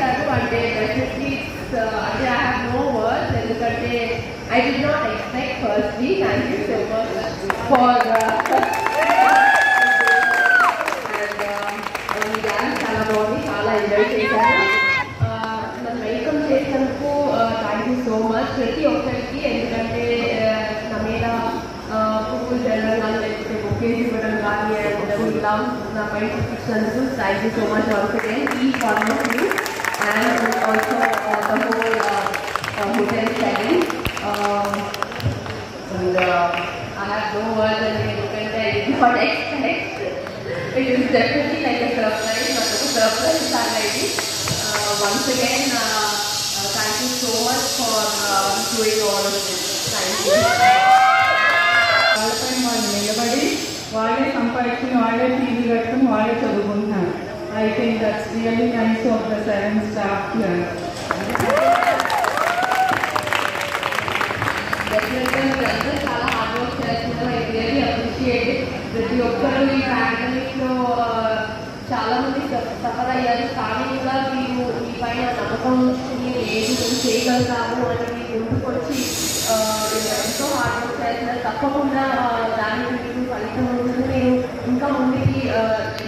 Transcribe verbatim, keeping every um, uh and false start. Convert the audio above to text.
చేశారు అంటే డెఫినెట్లీ అంటే ఐ హ్యావ్ నో వర్డ్స్ ఎందుకంటే I did not expect firstly thank you so much for and ఈ dance చాలా బాగుంది, చాలా ఎంజాయ్ చేశాను. నన్ను వెల్కమ్ చేసినందుకు థ్యాంక్ యూ సో మచ్ ప్రతి ఒక్కరికి. ఎందుకంటే నా మీద పువ్వులు జరగడం కానీ లేకపోతే బొకేజ్ ఇవ్వడం కానీ అండ్ ఇలా నా పైన చూపించినందుకు thank you so much once again each one of you and also the whole hotel seven and I have no words అండి ఎందుకంటే I did not expect. It is definitely like a surprise, నాకు ఒక surprise లాగా ఇది. Once again thank you so much for doing all of this. Thank you. వాళ్ళపై వాళ్ళు నిలబడి వాళ్ళే సంపాదించుకుని వాళ్ళే ఫీజు కట్టుకుని వాళ్ళే చదువుకుంటున్నారు. I think that's really nice of the seven staff. డెఫినెట్గా మీరందరూ చాలా హార్డ్ వర్క్ చేస్తున్నారు. I really appreciate. ప్రతి ఒక్కరు ఈ పాండమిక్లో చాలా మంది సఫర్ అయ్యారు, కానీ కూడా మీరు మీ పైన నమ్మకం ఉంచుకుని ఏది మేము చేయగలుగుతాము అని మీరు ముందుకు వచ్చి మీరు ఎంతో హార్డ్ వర్క్ చేస్తున్నారు. తప్పకుండా దానికి మీరు ఫలితం ఉంటుంది. మీరు ఇంకా ముందుకి